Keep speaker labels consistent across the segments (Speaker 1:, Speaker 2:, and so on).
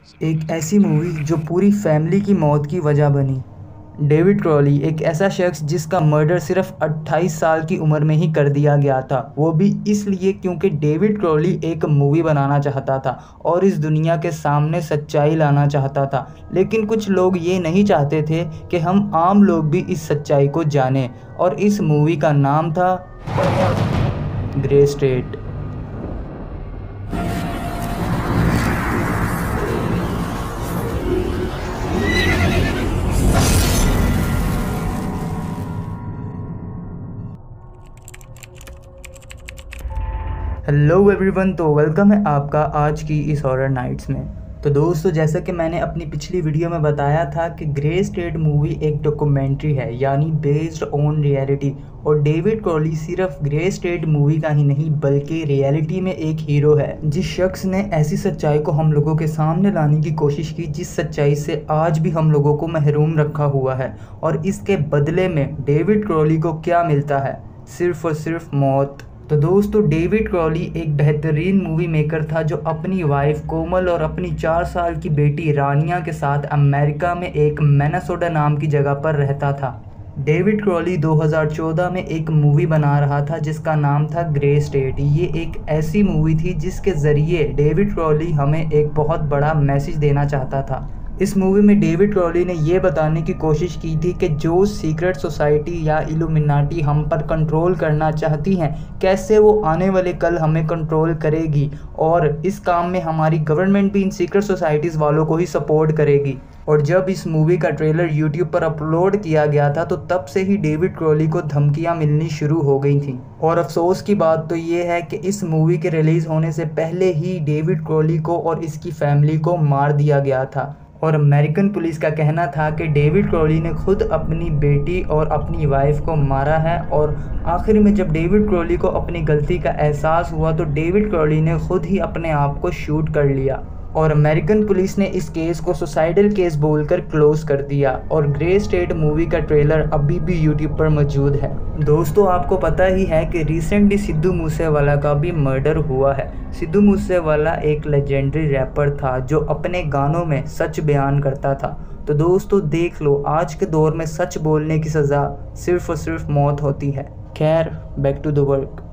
Speaker 1: एक ऐसी मूवी जो पूरी फैमिली की मौत की वजह बनी। डेविड क्रॉली एक ऐसा शख्स जिसका मर्डर सिर्फ 28 साल की उम्र में ही कर दिया गया था, वो भी इसलिए क्योंकि डेविड क्रॉली एक मूवी बनाना चाहता था और इस दुनिया के सामने सच्चाई लाना चाहता था। लेकिन कुछ लोग ये नहीं चाहते थे कि हम आम लोग भी इस सच्चाई को जानें, और इस मूवी का नाम था ग्रे स्टेट। हेलो एवरीवन, तो वेलकम है आपका आज की इस हॉरर नाइट्स में। तो दोस्तों, जैसा कि मैंने अपनी पिछली वीडियो में बताया था कि ग्रे स्टेट मूवी एक डॉक्यूमेंट्री है, यानी बेस्ड ऑन रियलिटी। और डेविड क्रॉली सिर्फ ग्रे स्टेट मूवी का ही नहीं बल्कि रियलिटी में एक हीरो है, जिस शख्स ने ऐसी सच्चाई को हम लोगों के सामने लाने की कोशिश की जिस सच्चाई से आज भी हम लोगों को महरूम रखा हुआ है। और इसके बदले में डेविड क्रॉली को क्या मिलता है? सिर्फ और सिर्फ मौत। तो दोस्तों, डेविड क्रॉली एक बेहतरीन मूवी मेकर था जो अपनी वाइफ कोमल और अपनी 4 साल की बेटी रानिया के साथ अमेरिका में एक मिनेसोटा नाम की जगह पर रहता था। डेविड क्रॉली 2014 में एक मूवी बना रहा था जिसका नाम था ग्रे स्टेट। ये एक ऐसी मूवी थी जिसके ज़रिए डेविड क्रॉली हमें एक बहुत बड़ा मैसेज देना चाहता था। इस मूवी में डेविड क्रॉली ने ये बताने की कोशिश की थी कि जो सीक्रेट सोसाइटी या इल्यूमिनाटी हम पर कंट्रोल करना चाहती हैं, कैसे वो आने वाले कल हमें कंट्रोल करेगी, और इस काम में हमारी गवर्नमेंट भी इन सीक्रेट सोसाइटीज़ वालों को ही सपोर्ट करेगी। और जब इस मूवी का ट्रेलर यूट्यूब पर अपलोड किया गया था तो तब से ही डेविड क्रॉली को धमकियां मिलनी शुरू हो गई थी। और अफसोस की बात तो ये है कि इस मूवी के रिलीज़ होने से पहले ही डेविड क्रॉली को और इसकी फैमिली को मार दिया गया था। और अमेरिकन पुलिस का कहना था कि डेविड क्रॉली ने खुद अपनी बेटी और अपनी वाइफ को मारा है। और आखिर में जब डेविड क्रॉली को अपनी गलती का एहसास हुआ तो डेविड क्रॉली ने खुद ही अपने आप को शूट कर लिया। और अमेरिकन पुलिस ने इस केस को सुसाइडल केस बोलकर क्लोज कर दिया। और ग्रे स्टेट मूवी का ट्रेलर अभी भी यूट्यूब पर मौजूद है। दोस्तों, आपको पता ही है कि रिसेंटली सिद्धू मूसेवाला का भी मर्डर हुआ है। सिद्धू मूसेवाला एक लेजेंडरी रैपर था जो अपने गानों में सच बयान करता था। तो दोस्तों देख लो, आज के दौर में सच बोलने की सज़ा सिर्फ और सिर्फ मौत होती है। खैर, बैक टू द वर्क।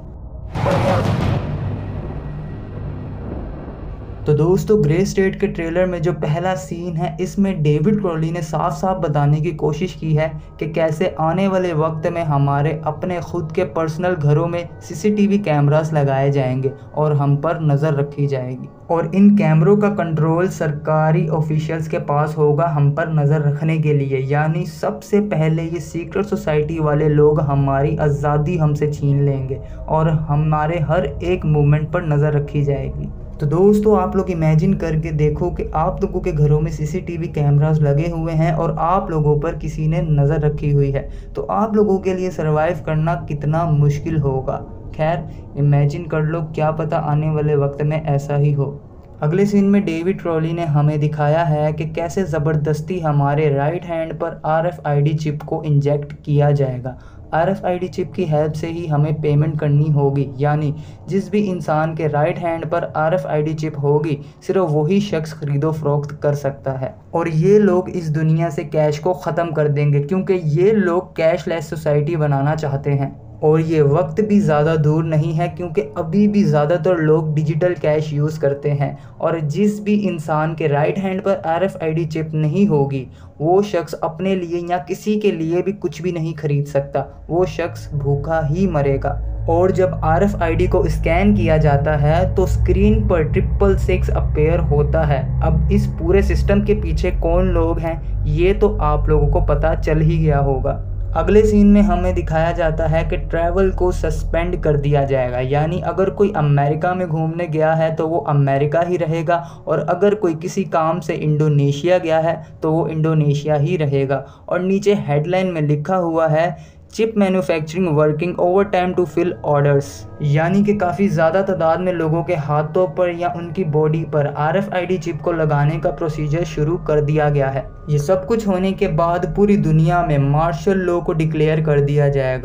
Speaker 1: तो दोस्तों, ग्रे स्टेट के ट्रेलर में जो पहला सीन है, इसमें डेविड क्रॉली ने साफ साफ बताने की कोशिश की है कि कैसे आने वाले वक्त में हमारे अपने खुद के पर्सनल घरों में सीसीटीवी कैमरास लगाए जाएंगे और हम पर नज़र रखी जाएगी। और इन कैमरों का कंट्रोल सरकारी ऑफिशियल्स के पास होगा हम पर नज़र रखने के लिए। यानी सबसे पहले ये सीक्रेट सोसाइटी वाले लोग हमारी आज़ादी हमसे छीन लेंगे और हमारे हर एक मूवमेंट पर नज़र रखी जाएगी। तो दोस्तों, आप लोग इमेजिन करके देखो कि आप लोगों के घरों में सीसीटीवी कैमरास लगे हुए हैं और आप लोगों पर किसी ने नज़र रखी हुई है, तो आप लोगों के लिए सरवाइव करना कितना मुश्किल होगा। खैर, इमेजिन कर लो, क्या पता आने वाले वक्त में ऐसा ही हो। अगले सीन में डेविड क्रॉली ने हमें दिखाया है कि कैसे ज़बरदस्ती हमारे राइट हैंड पर RFID चिप को इंजेक्ट किया जाएगा। RFID चिप की हेल्प से ही हमें पेमेंट करनी होगी, यानी जिस भी इंसान के राइट हैंड पर RFID चिप होगी सिर्फ वही शख्स खरीदो फरोख्त कर सकता है। और ये लोग इस दुनिया से कैश को ख़त्म कर देंगे क्योंकि ये लोग कैशलेस सोसाइटी बनाना चाहते हैं। और ये वक्त भी ज़्यादा दूर नहीं है क्योंकि अभी भी ज़्यादातर लोग डिजिटल कैश यूज़ करते हैं। और जिस भी इंसान के राइट हैंड पर RFID चिप नहीं होगी वो शख्स अपने लिए या किसी के लिए भी कुछ भी नहीं खरीद सकता, वो शख्स भूखा ही मरेगा। और जब RFID को स्कैन किया जाता है तो स्क्रीन पर 666 अपीयर होता है। अब इस पूरे सिस्टम के पीछे कौन लोग हैं ये तो आप लोगों को पता चल ही गया होगा। अगले सीन में हमें दिखाया जाता है कि ट्रैवल को सस्पेंड कर दिया जाएगा, यानी अगर कोई अमेरिका में घूमने गया है तो वो अमेरिका ही रहेगा, और अगर कोई किसी काम से इंडोनेशिया गया है तो वो इंडोनेशिया ही रहेगा। और नीचे हेडलाइन में लिखा हुआ है chip manufacturing working overtime to fill orders, यानी कि काफ़ी ज़्यादा तादाद में लोगों के हाथों पर या उनकी बॉडी पर RFID चिप को लगाने का प्रोसीजर शुरू कर दिया गया है। ये सब कुछ होने के बाद पूरी दुनिया में मार्शल लॉ को डिक्लेयर कर दिया जाएगा।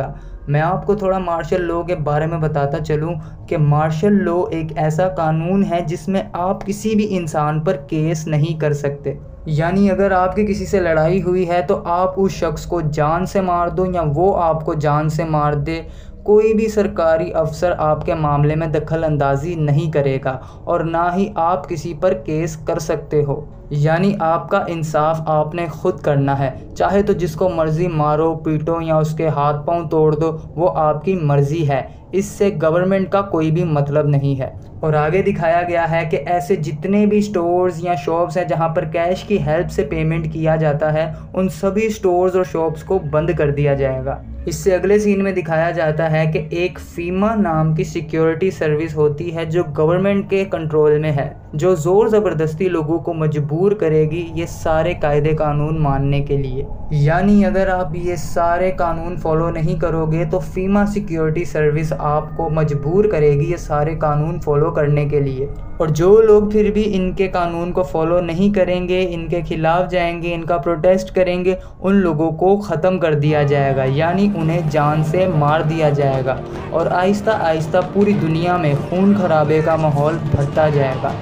Speaker 1: मैं आपको थोड़ा मार्शल लॉ के बारे में बताता चलूं कि मार्शल लॉ एक ऐसा कानून है जिसमें आप किसी भी इंसान पर केस नहीं कर सकते। यानी अगर आपकी किसी से लड़ाई हुई है तो आप उस शख्स को जान से मार दो या वो आपको जान से मार दे, कोई भी सरकारी अफसर आपके मामले में दखल अंदाजी नहीं करेगा और ना ही आप किसी पर केस कर सकते हो। यानी आपका इंसाफ आपने खुद करना है, चाहे तो जिसको मर्जी मारो पीटो या उसके हाथ पांव तोड़ दो, वो आपकी मर्जी है। इससे गवर्नमेंट का कोई भी मतलब नहीं है। और आगे दिखाया गया है कि ऐसे जितने भी स्टोर्स या शॉप्स हैं जहां पर कैश की हेल्प से पेमेंट किया जाता है, उन सभी स्टोर्स और शॉप्स को बंद कर दिया जाएगा। इससे अगले सीन में दिखाया जाता है कि एक फीमा नाम की सिक्योरिटी सर्विस होती है जो गवर्नमेंट के कंट्रोल में है, जो ज़ोर ज़बरदस्ती लोगों को मजबूर करेगी ये सारे कायदे कानून मानने के लिए। यानी अगर आप ये सारे कानून फॉलो नहीं करोगे तो फीमा सिक्योरिटी सर्विस आपको मजबूर करेगी ये सारे कानून फॉलो करने के लिए। और जो लोग फिर भी इनके कानून को फॉलो नहीं करेंगे, इनके खिलाफ जाएंगे, इनका प्रोटेस्ट करेंगे, उन लोगों को ख़त्म कर दिया जाएगा, यानी उन्हें जान से मार दिया जाएगा। और आहिस्ता आहिस्ता पूरी दुनिया में खून खराबे का माहौल बढ़ता जाएगा।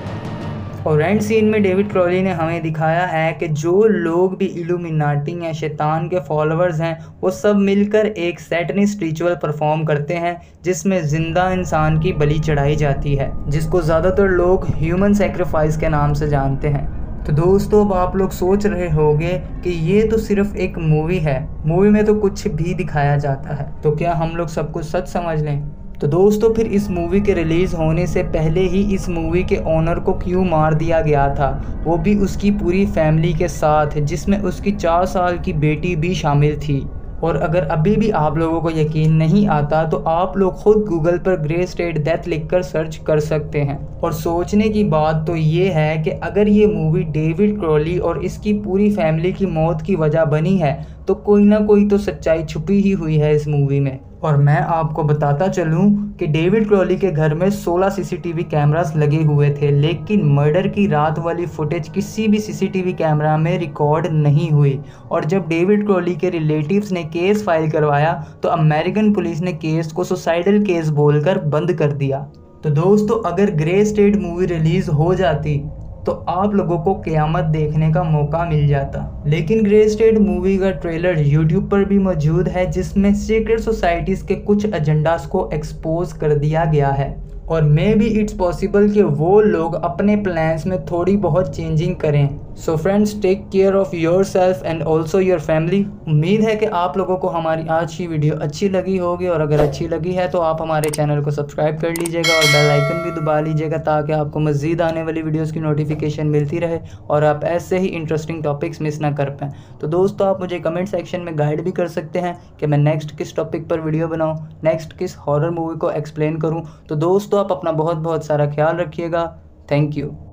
Speaker 1: और एंड सीन में डेविड क्रॉली ने हमें दिखाया है कि जो लोग भी इल्यूमिनाटी या शैतान के फॉलोअर्स हैं वो सब मिलकर एक सैटनिस्ट रिचुअल परफॉर्म करते हैं जिसमें ज़िंदा इंसान की बलि चढ़ाई जाती है, जिसको ज़्यादातर लोग ह्यूमन सेक्रीफाइस के नाम से जानते हैं। तो दोस्तों अब आप लोग सोच रहे होंगे कि ये तो सिर्फ एक मूवी है, मूवी में तो कुछ भी दिखाया जाता है, तो क्या हम लोग सब कुछ सच समझ लें? तो दोस्तों फिर इस मूवी के रिलीज़ होने से पहले ही इस मूवी के ओनर को क्यों मार दिया गया था, वो भी उसकी पूरी फैमिली के साथ, जिसमें उसकी 4 साल की बेटी भी शामिल थी। और अगर अभी भी आप लोगों को यकीन नहीं आता तो आप लोग खुद गूगल पर ग्रे स्टेट डेथ लिखकर सर्च कर सकते हैं। और सोचने की बात तो ये है कि अगर ये मूवी डेविड क्रॉली और इसकी पूरी फैमिली की मौत की वजह बनी है तो कोई ना कोई तो सच्चाई छुपी ही हुई है इस मूवी में। और मैं आपको बताता चलूं कि डेविड क्रॉली के घर में 16 सीसीटीवी कैमरास लगे हुए थे, लेकिन मर्डर की रात वाली फुटेज किसी भी सीसीटीवी कैमरा में रिकॉर्ड नहीं हुई। और जब डेविड क्रॉली के रिलेटिव्स ने केस फाइल करवाया तो अमेरिकन पुलिस ने केस को सुसाइडल केस बोलकर बंद कर दिया। तो दोस्तों अगर ग्रे स्टेट मूवी रिलीज हो जाती तो आप लोगों को क़यामत देखने का मौका मिल जाता। लेकिन ग्रे स्टेट मूवी का ट्रेलर यूट्यूब पर भी मौजूद है जिसमें सीक्रेट सोसाइटीज़ के कुछ एजेंडास को एक्सपोज कर दिया गया है। और मे बी इट्स पॉसिबल कि वो लोग अपने प्लान्स में थोड़ी बहुत चेंजिंग करें। So friends take care of yourself and also your family. उम्मीद है कि आप लोगों को हमारी आज की वीडियो अच्छी लगी होगी, और अगर अच्छी लगी है तो आप हमारे चैनल को सब्सक्राइब कर लीजिएगा और बेल आइकन भी दबा लीजिएगा ताकि आपको मज़ीद आने वाली वीडियोज़ की नोटिफिकेशन मिलती रहे और आप ऐसे ही इंटरेस्टिंग टॉपिक्स मिस ना कर पाएँ। तो दोस्तों आप मुझे कमेंट सेक्शन में गाइड भी कर सकते हैं कि मैं नेक्स्ट किस टॉपिक पर वीडियो बनाऊँ, नेक्स्ट किस हॉरर मूवी को एक्सप्लेन करूँ। तो दोस्तों आप अपना बहुत बहुत सारा ख्याल रखिएगा। Thank you.